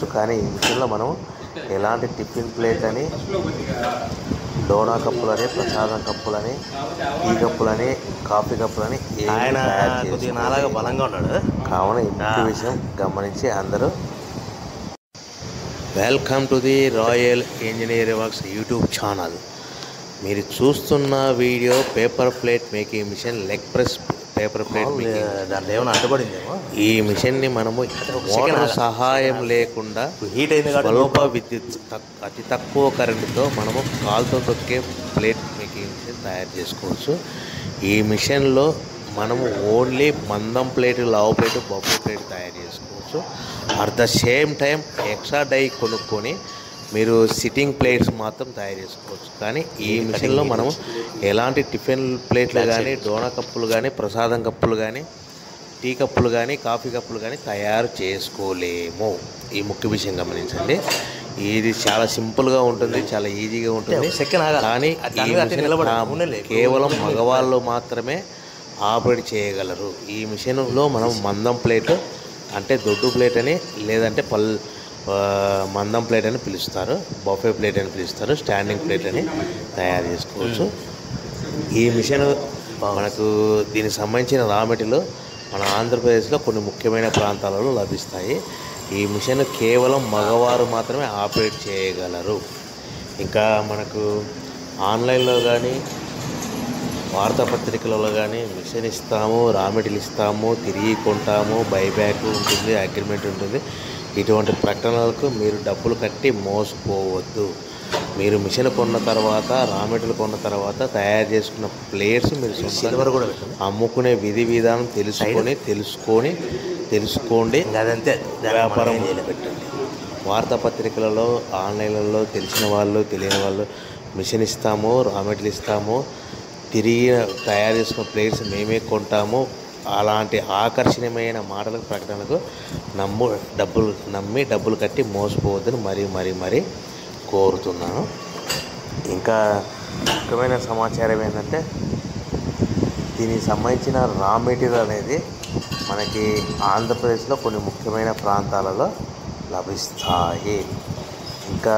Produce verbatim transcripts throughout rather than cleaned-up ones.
చేసుకోవచ్చు. కానీ ఈ మిషన్లో మనం ఎలాంటి టిఫిన్ ప్లేట్ అని, డోనా కప్పులని, ప్రసాదం కప్పులని, టీ కప్పులని, కాఫీ కప్పులని ఆయన కొద్దిగా నాలాగా బలంగా ఉన్నాడు. కావున ఈ ముఖ్య విషయం గమనించి అందరూ welcome to the royal engineering works YouTube channel. మీరు చూస్తున్న video paper plate making machine, leg press paper plate making. దాంట్లో ఏమైనా అడ్డుపడిందేమో. ఈ మిషన్ని మనము మోటార్ సహాయం లేకుండా హీట్ అయింది స్వల్ప విద్యుత్ అతి తక్కువ కరెంటుతో మనము కాలుతో తొక్కే ప్లేట్ మేకింగ్ మిషన్ తయారు చేసుకోవచ్చు. ఈ మిషన్లో మనము ఓన్లీ మందం ప్లేట్, లావు ప్లేట్, బొబ్బు ప్లేట్ తయారు చేసుకోవచ్చు. At the same time extra die కొనుక్కొని మీరు సిట్టింగ్ ప్లేట్స్ మాత్రం తయారు చేసుకోవచ్చు. కానీ ఈ మిషన్లో మనము ఎలాంటి టిఫిన్ ప్లేట్లు కానీ, డోనా కప్పులు కానీ, ప్రసాదం కప్పులు కానీ, టీ కప్పులు కానీ, కాఫీ కప్పులు కానీ తయారు చేసుకోలేము. ఈ ముఖ్య విషయం గమనించండి. ఇది చాలా సింపుల్గా ఉంటుంది, చాలా ఈజీగా ఉంటుంది. కానీ కేవలం మగవాళ్ళు మాత్రమే ఆపరేట్ చేయగలరు. ఈ మిషన్లో మనం మందం ప్లేట్ అంటే దొడ్డు ప్లేట్ అని, లేదంటే పల్ మందం ప్లేట్ అని పిలుస్తారు, బఫే ప్లేట్ అని పిలుస్తారు, స్టాండింగ్ ప్లేట్ అని తయారు చేసుకోవచ్చు. ఈ మిషన్ మనకు దీనికి సంబంధించిన రా మెటీరియల్ మన ఆంధ్రప్రదేశ్లో కొన్ని ముఖ్యమైన ప్రాంతాలలో లభిస్తాయి. ఈ మిషన్ కేవలం మగవారు మాత్రమే ఆపరేట్ చేయగలరు. ఇంకా మనకు ఆన్లైన్లో కానీ, వార్తాపత్రికలలో కానీ మిషన్ ఇస్తాము, రా మెటీరియల్ ఇస్తాము, తిరిగి కొంటాము, బైబ్యాక్ ఉంటుంది, అగ్రిమెంట్ ఉంటుంది. ఇటువంటి ప్రకటనలకు మీరు డబ్బులు కట్టి మోసపోవద్దు. మీరు మిషన్ కొన్న తర్వాత, రా మెటీరియల్ కొన్న తర్వాత తయారు చేసుకున్న ప్లేట్స్ మీరు సిల్వర్ కూడా అమ్ముకునే విధి విధానం తెలుసుకొని తెలుసుకొని తెలుసుకోండి. అదంతే వ్యాపారం పెట్టండి. వార్తాపత్రికలలో, ఆన్లైన్లలో తెలిసిన వాళ్ళు, తెలియని వాళ్ళు మిషన్ ఇస్తాము, రా మెటీరియల్ ఇస్తాము, తిరిగి తయారు చేసుకున్న ప్లేట్స్ మేమే కొంటాము, అలాంటి ఆకర్షణీయమైన మాటలకు, ప్రకటనకు నమ్ము డబ్బులు నమ్మి డబ్బులు కట్టి మోసపోవద్దని మరీ మరీ మరీ కోరుతున్నాను. ఇంకా ముఖ్యమైన సమాచారం ఏంటంటే, దీనికి సంబంధించిన రా మెటీరియల్ అనేది మనకి ఆంధ్రప్రదేశ్లో కొన్ని ముఖ్యమైన ప్రాంతాలలో లభిస్తాయి. ఇంకా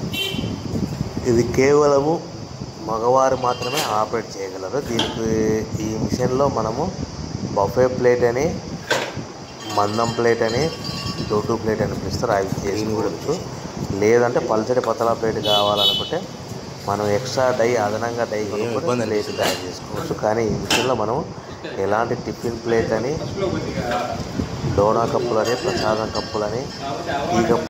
ఇది కేవలము మగవారు మాత్రమే ఆపరేట్ చేయగలరు. దీనికి ఈ మిషన్లో మనము బఫే ప్లేట్ అని, మందం ప్లేట్ అని, దొడ్డు ప్లేట్ అని పిలుస్తారు, అవి చేసుకోవచ్చు. లేదంటే పల్చటి పతలా ప్లేట్ కావాలనుకుంటే మనం ఎక్స్ట్రా డై, అదనంగా డై కొనుక్కొని ప్లేట్ తయారు చేసుకోవచ్చు. కానీ ఈ మిషన్లో మనం ఎలాంటి టిఫిన్ ప్లేట్ అని, డోనా కప్పులని, ప్రసాదం కప్పులని, టీ కప్పు